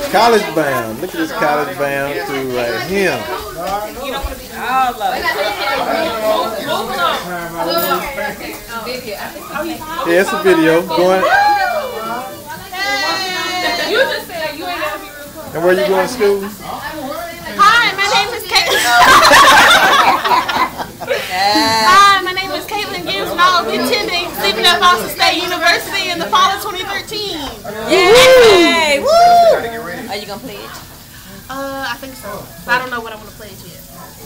College bound. Look at this college bound crew right here. Yeah, it's a video going. And where you going to school? Hi, my name is Caitlin. Hi, my name is Caitlin Gibbs, and I'll be attending Stephen F. Austin State University in the fall of 2013. Yay! Woo! Are you gonna pledge? I think so. But I don't know what I'm gonna pledge yet.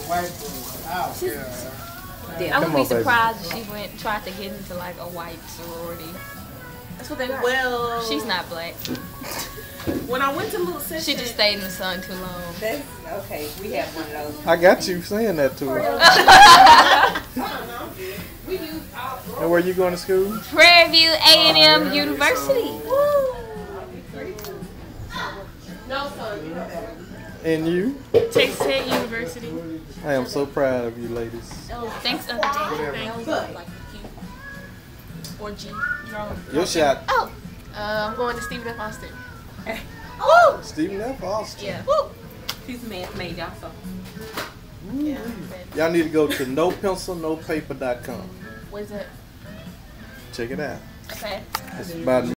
I would be surprised if she tried to get into like a white sorority. That's what they. Well, she's not black. When I went to Little Sister, she just stayed in the sun too long. That's okay. We have one of those. I got you saying that to her. And where you going to school? Prairie View A&M University. Woo. No, son. And you? Texas Tech University. I am so proud of you ladies. Oh, thanks, Uncle Dad. Like Q or G. Your shot. Oh, I'm going to Stephen F. Austin. Woo! Stephen F. Austin. Yeah. Woo! He's math major, so. Yeah. Y'all need to go to nopencilnopaper.com. What is it? Check it out. Okay. It's about